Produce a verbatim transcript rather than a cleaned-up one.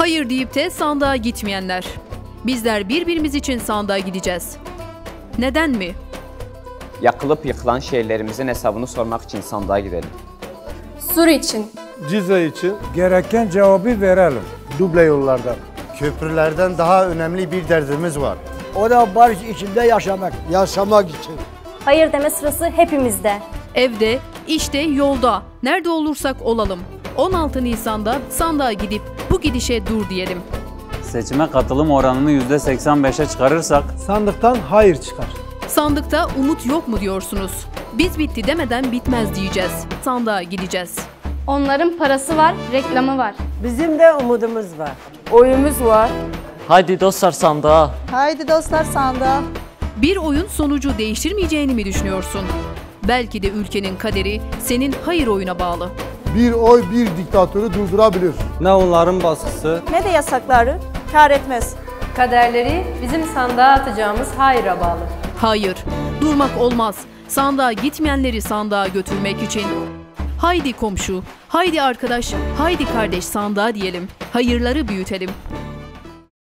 Hayır deyip de sandığa gitmeyenler. Bizler birbirimiz için sandığa gideceğiz. Neden mi? Yakılıp yıkılan şehirlerimizin hesabını sormak için sandığa gidelim. Sur için. Cizre için. Gereken cevabı verelim. Duble yollardan. Köprülerden daha önemli bir derdimiz var. O da barış içinde yaşamak. Yaşamak için. Hayır deme sırası hepimizde. Evde, işte, yolda, nerede olursak olalım. on altı Nisan'da sandığa gidip bu gidişe dur diyelim. Seçime katılım oranını yüzde seksen beşe çıkarırsak Sandıktan hayır çıkar. Sandıkta umut yok mu diyorsunuz? Biz bitti demeden bitmez diyeceğiz. Sandığa gideceğiz. Onların parası var, reklamı var. Bizim de umudumuz var. Oyumuz var. Haydi dostlar sandığa. Haydi dostlar sandığa. Bir oyun sonucu değiştirmeyeceğini mi düşünüyorsun? Belki de ülkenin kaderi senin hayır oyuna bağlı. Bir oy bir diktatörü durdurabilir. Ne onların baskısı, Ne de yasakları kâr etmez. Kaderleri bizim sandığa atacağımız hayra bağlı. Hayır, durmak olmaz. Sandığa gitmeyenleri sandığa götürmek için. Haydi komşu, haydi arkadaş, haydi kardeş sandığa diyelim. Hayırları büyütelim.